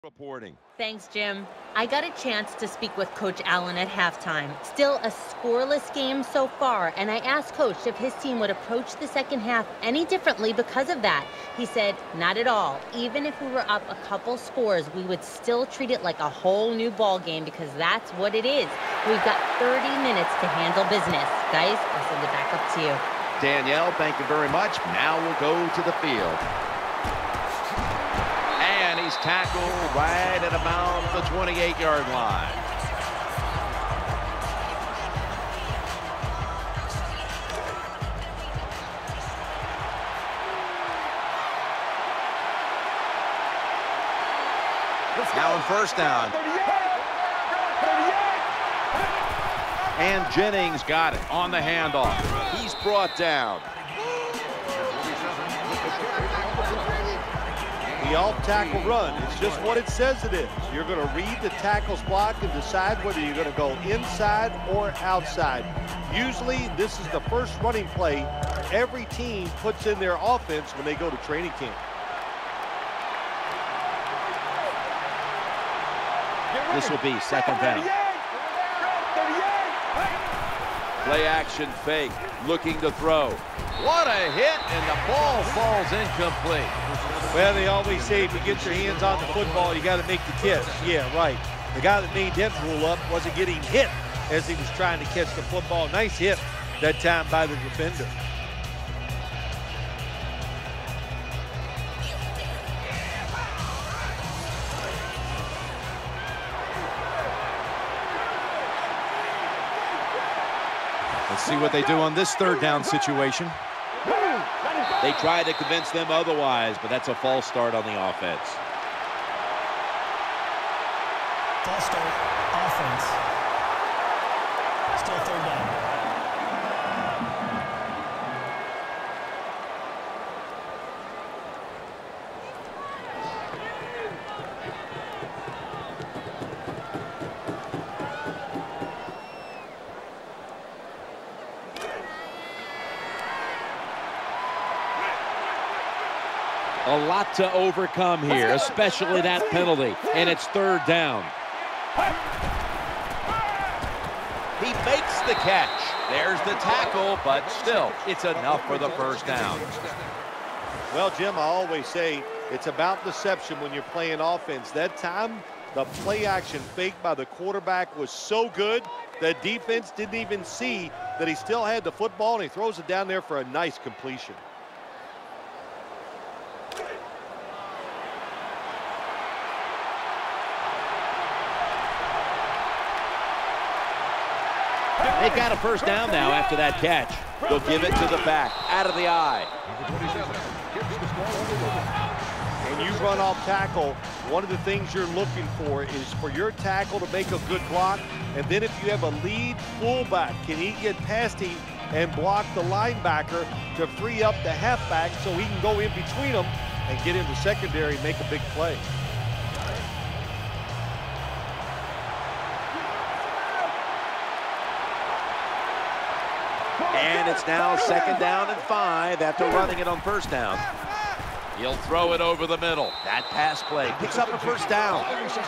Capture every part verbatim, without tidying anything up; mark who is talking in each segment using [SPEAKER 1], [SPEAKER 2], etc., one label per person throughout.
[SPEAKER 1] Reporting.
[SPEAKER 2] Thanks, Jim. I got a chance to speak with Coach Allen at halftime. Still a scoreless game so far, and I asked Coach if his team would approach the second half any differently because of that. He said, not at all. Even if we were up a couple scores, we would still treat it like a whole new ball game because that's what it is. We've got thirty minutes to handle business. Guys, I'll send it back up to you.
[SPEAKER 1] Danielle, thank you very much. Now we'll go to the field. And he's tackled right at about the twenty-eight yard line. Now in first down. And Jennings got it on the handoff. He's brought down.
[SPEAKER 3] The off-tackle run, it's just what it says it is. You're going to read the tackle's block and decide whether you're going to go inside or outside. Usually, this is the first running play every team puts in their offense when they go to training camp.
[SPEAKER 1] This will be second down. Play action fake, looking to throw. What a hit, and the ball falls incomplete.
[SPEAKER 3] Well, they always say if you get your hands on the football, you got to make the catch. Yeah, right. The guy that made that rule up wasn't getting hit as he was trying to catch the football. Nice hit that time by the defender.
[SPEAKER 1] Let's see what they do on this third down situation. They try to convince them otherwise, but that's a false start on the offense.
[SPEAKER 4] False start, offense. Still third down.
[SPEAKER 1] A lot to overcome here, especially that penalty, and it's third down. He makes the catch. There's the tackle, but still, it's enough for the first down.
[SPEAKER 3] Well, Jim, I always say it's about deception when you're playing offense. That time, the play action fake by the quarterback was so good that defense didn't even see that he still had the football, and he throws it down there for a nice completion.
[SPEAKER 1] They've got a first down now after that catch. They'll give it to the back, out of the eye.
[SPEAKER 3] And you run off tackle, one of the things you're looking for is for your tackle to make a good block. And then if you have a lead fullback, can he get past him and block the linebacker to free up the halfback so he can go in between them and get into secondary and make a big play.
[SPEAKER 1] And it's now second down and five after running it on first down. He'll throw it over the middle. That pass play picks up a first down.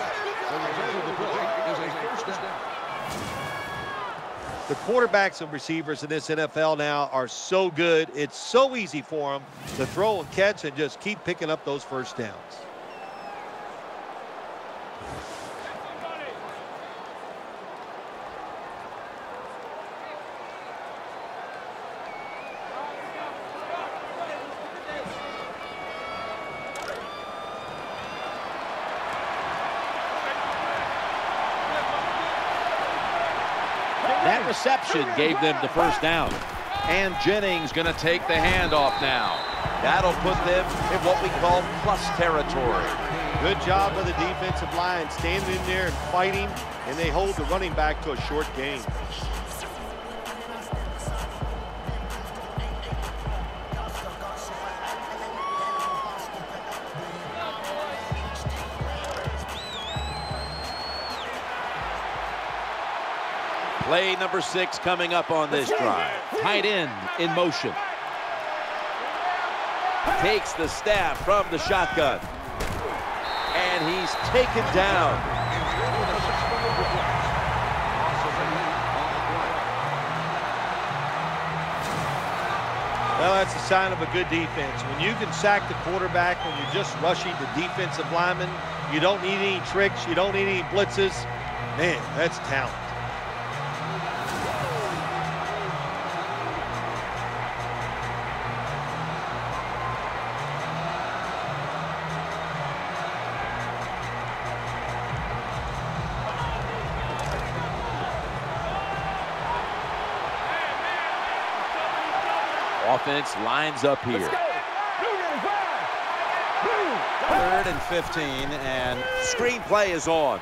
[SPEAKER 3] The quarterbacks and receivers in this N F L now are so good. It's so easy for them to throw and catch and just keep picking up those first downs.
[SPEAKER 1] That reception gave them the first down. And Jennings going to take the handoff now. That'll put them in what we call plus territory.
[SPEAKER 3] Good job by the defensive line, standing in there and fighting, and they hold the running back to a short gain.
[SPEAKER 1] Play number six coming up on this drive. Tight end in motion. Takes the snap from the shotgun. And he's taken down.
[SPEAKER 3] Well, that's a sign of a good defense. When you can sack the quarterback, when you're just rushing the defensive lineman, you don't need any tricks, you don't need any blitzes. Man, that's talent.
[SPEAKER 1] Offense lines up here.
[SPEAKER 5] Third and fifteen, and
[SPEAKER 1] Screenplay is on.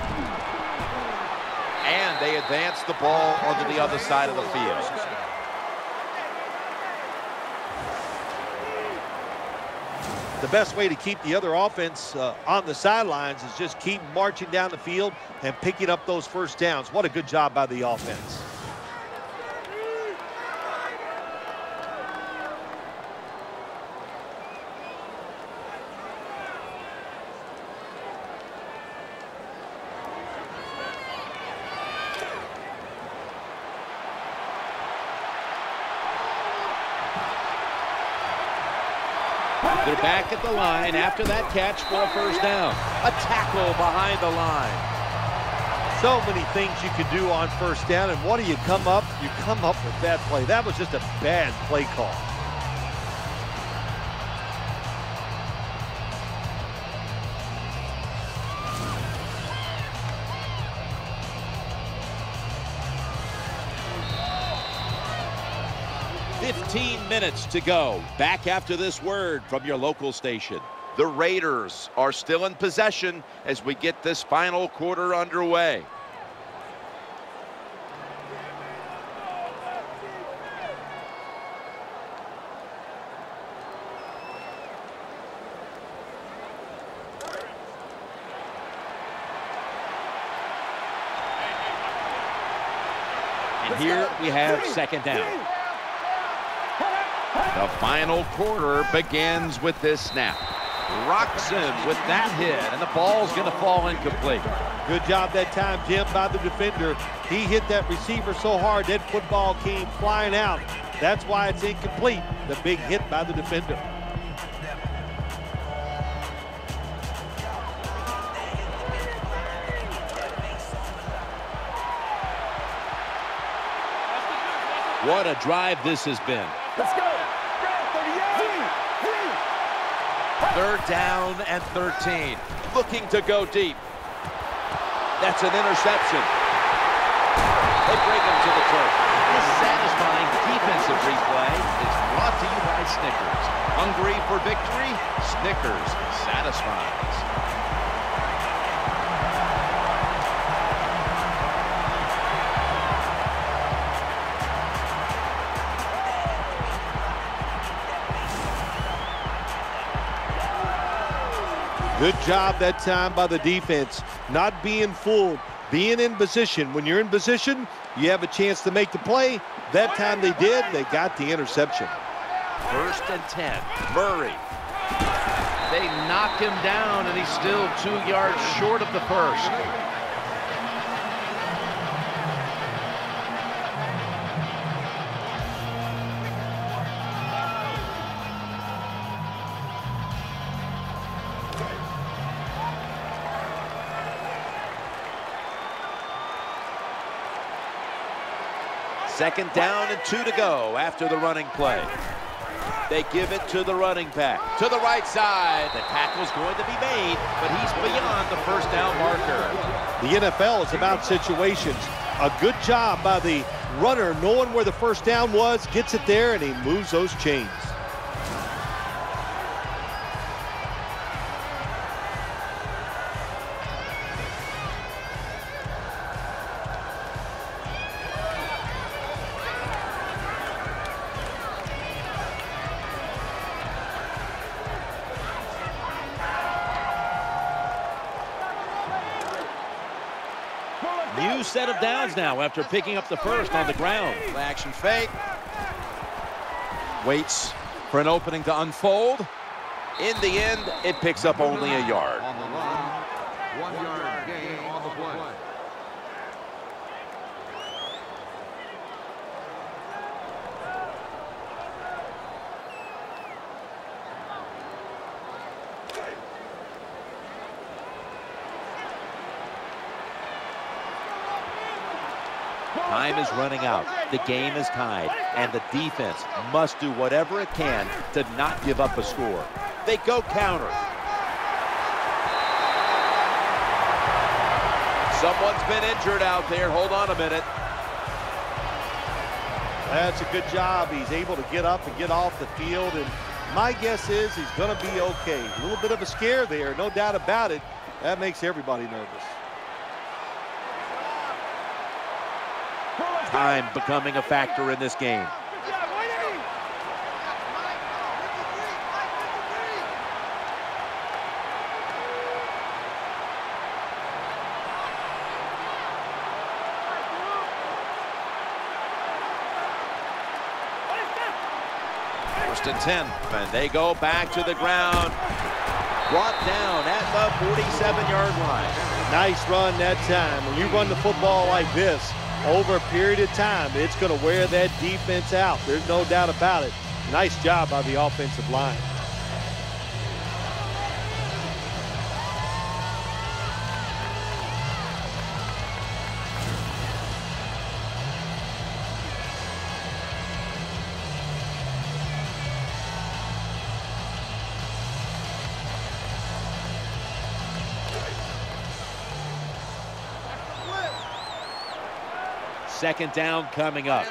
[SPEAKER 1] And they advance the ball onto the other side of the field.
[SPEAKER 3] The best way to keep the other offense uh, on the sidelines is just keep marching down the field and picking up those first downs. What a good job by the offense.
[SPEAKER 1] They're back at the line after that catch for a first down. A tackle behind the line.
[SPEAKER 3] So many things you can do on first down, and what do you come up? You come up with that play. That was just a bad play call.
[SPEAKER 1] fifteen minutes to go. Back after this word from your local station. The Raiders are still in possession as we get this final quarter underway. And here we have second down. The final quarter begins with this snap. Rocks in with that hit, and the ball's going to fall incomplete.
[SPEAKER 3] Good job that time, Jim, by the defender. He hit that receiver so hard that football came flying out. That's why it's incomplete. The big hit by the defender.
[SPEAKER 1] What a drive this has been.
[SPEAKER 4] Let's go.
[SPEAKER 1] Third down and thirteen. Looking to go deep. That's an interception. They bring him to the turf. This satisfying defensive replay is brought to you by Snickers. Hungry for victory? Snickers satisfies.
[SPEAKER 3] Good job that time by the defense, not being fooled, being in position. When you're in position, you have a chance to make the play. That time they did, they got the interception.
[SPEAKER 1] First and ten, Murray. They knock him down, and he's still two yards short of the first. Second down and two to go after the running play. They give it to the running back. To the right side. The tackle's going to be made, but he's beyond the first down marker.
[SPEAKER 3] The N F L is about situations. A good job by the runner knowing where the first down was, gets it there, and he moves those chains.
[SPEAKER 1] New set of downs now after picking up the first on the ground.
[SPEAKER 5] Action fake.
[SPEAKER 1] Waits for an opening to unfold. In the end, it picks up only a yard.
[SPEAKER 6] One-yard gain on the play.
[SPEAKER 1] Time is running out. The game is tied, and the defense must do whatever it can to not give up a score. They go counter. Someone's been injured out there. Hold on a minute.
[SPEAKER 3] That's a good job. He's able to get up and get off the field, and my guess is he's going to be okay. A little bit of a scare there, no doubt about it. That makes everybody nervous.
[SPEAKER 1] Time becoming a factor in this game. First and ten, and they go back to the ground. Brought down at the forty-seven-yard line.
[SPEAKER 3] Nice run that time. When you run the football like this, over a period of time, it's going to wear that defense out. There's no doubt about it. Nice job by the offensive line.
[SPEAKER 1] Second down coming up.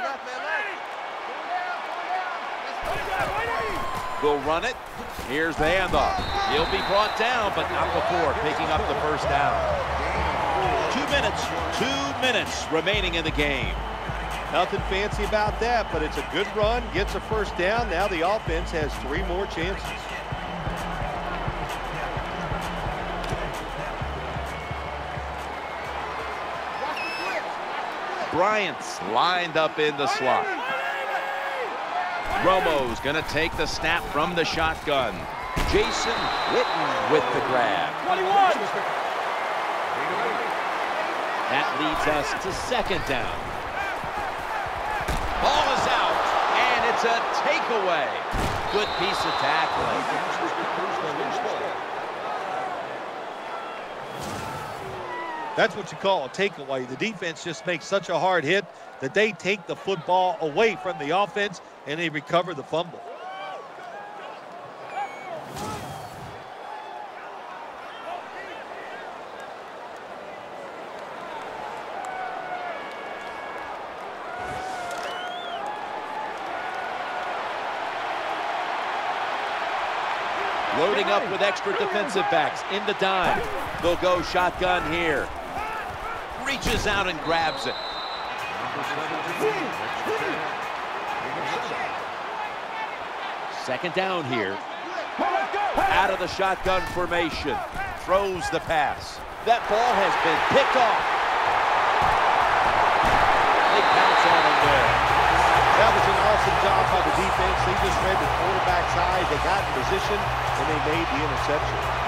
[SPEAKER 1] Will run it. Here's the handoff. He'll be brought down, but not before picking up the first down. Two minutes, two minutes remaining in the game.
[SPEAKER 3] Nothing fancy about that, but it's a good run, gets a first down. Now the offense has three more chances.
[SPEAKER 1] Bryant's lined up in the slot. Romo's going to take the snap from the shotgun. Jason Witten with the grab. That leads us to second down. Ball is out, and it's a takeaway. Good piece of tackling.
[SPEAKER 3] That's what you call a takeaway. The defense just makes such a hard hit that they take the football away from the offense and they recover the fumble.
[SPEAKER 1] Loading up with extra defensive backs in the dime. They'll go shotgun here. Reaches out and grabs it. Second down here. Out of the shotgun formation. Throws the pass. That ball has been picked off. They pounce on him there.
[SPEAKER 3] That was an awesome job by the defense. They just read the quarterback's eyes. They got in position, and they made the interception.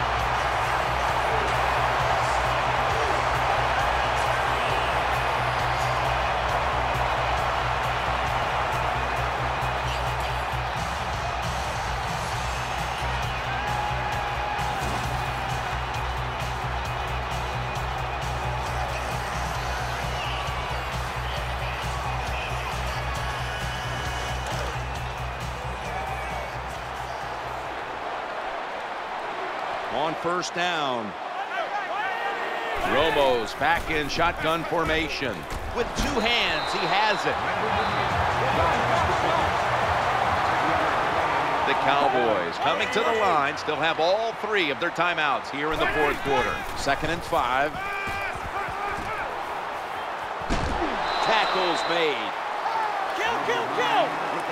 [SPEAKER 1] On first down. Romo's back in shotgun formation. With two hands, he has it. The Cowboys coming to the line, still have all three of their timeouts here in the fourth quarter. Second and five. Tackles made. Kill, kill, kill!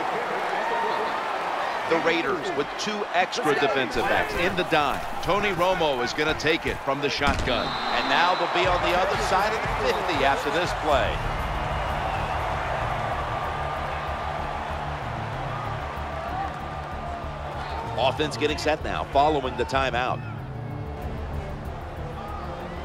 [SPEAKER 1] The Raiders with two extra defensive backs in the dime. Tony Romo is going to take it from the shotgun. And now they'll be on the other side of the fifty after this play. Offense getting set now following the timeout.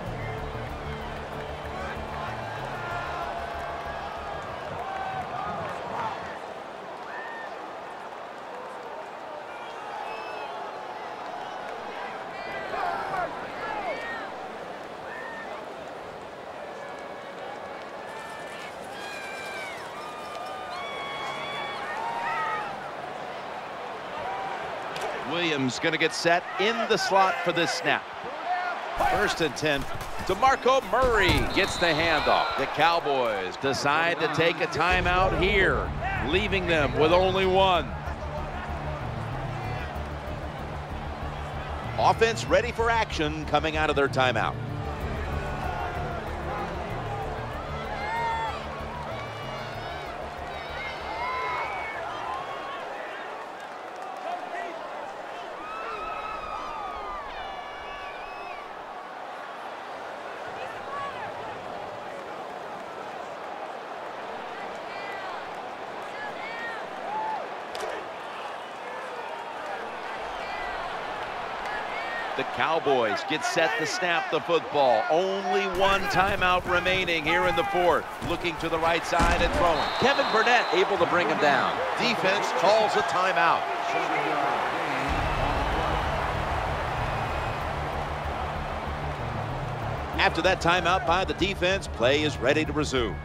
[SPEAKER 1] Williams going to get set in the slot for this snap.
[SPEAKER 5] First and ten.
[SPEAKER 1] DeMarco Murray gets the handoff. The Cowboys decide to take a timeout here, leaving them with only one. Offense ready for action coming out of their timeout. The Cowboys get set to snap the football. Only one timeout remaining here in the fourth. Looking to the right side and throwing. Kevin Burnett able to bring him down. Defense calls a timeout. After that timeout by the defense, play is ready to resume.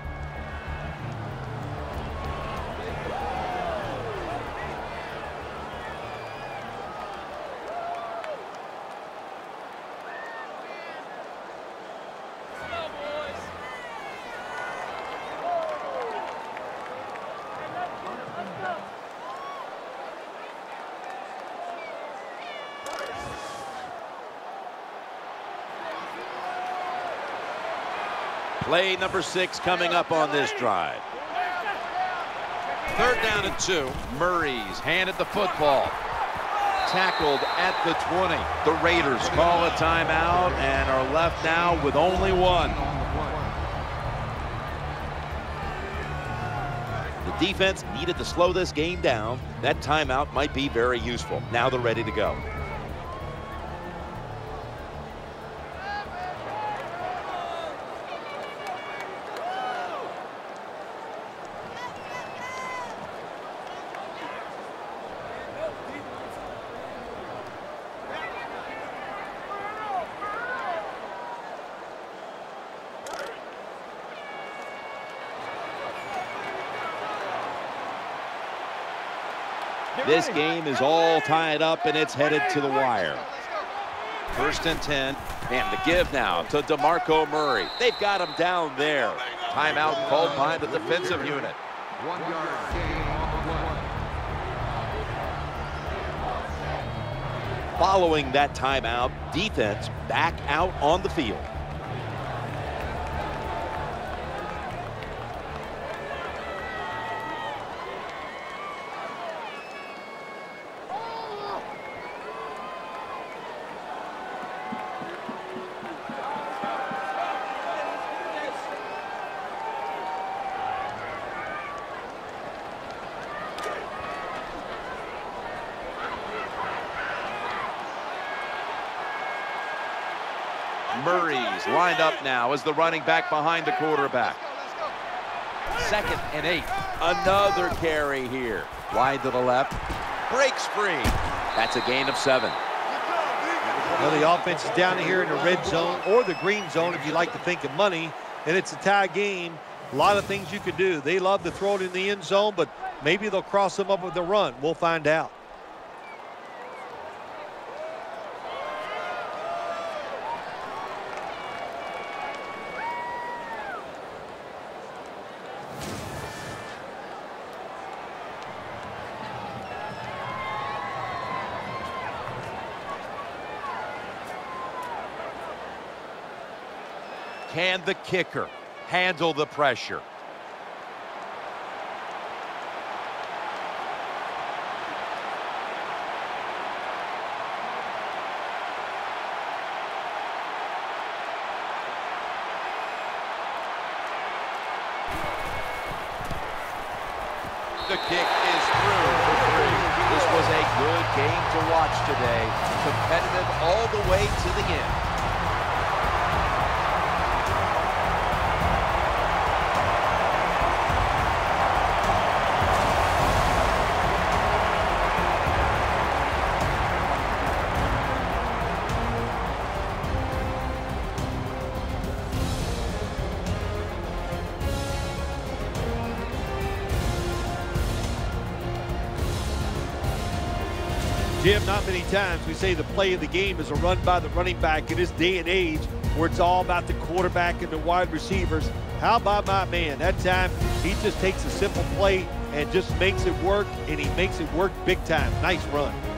[SPEAKER 1] Play number six coming up on this drive. Third down and two. Murray's handed the football. Tackled at the twenty. The Raiders call a timeout and are left now with only one. The defense needed to slow this game down. That timeout might be very useful. Now they're ready to go. This game is all tied up and it's headed to the wire. First and ten. And the give now to DeMarco Murray. They've got him down there. Timeout called by the defensive unit.
[SPEAKER 6] One yard gain on the play.
[SPEAKER 1] Following that timeout, defense back out on the field. Murray's lined up now as the running back behind the quarterback. Second and eight. Another carry here. Wide to the left. Breaks free. That's a gain of seven.
[SPEAKER 3] Well, the offense is down here in the red zone or the green zone if you like to think of money, and it's a tie game. A lot of things you could do. They love to throw it in the end zone, but maybe they'll cross them up with the run. We'll find out.
[SPEAKER 1] Can the kicker handle the pressure? The kick is through for three. This was a good game to watch today. Competitive all the way to the end.
[SPEAKER 3] Jim, not many times we say the play of the game is a run by the running back in this day and age where it's all about the quarterback and the wide receivers. How about my man? That time, he just takes a simple play and just makes it work, and he makes it work big time. Nice run.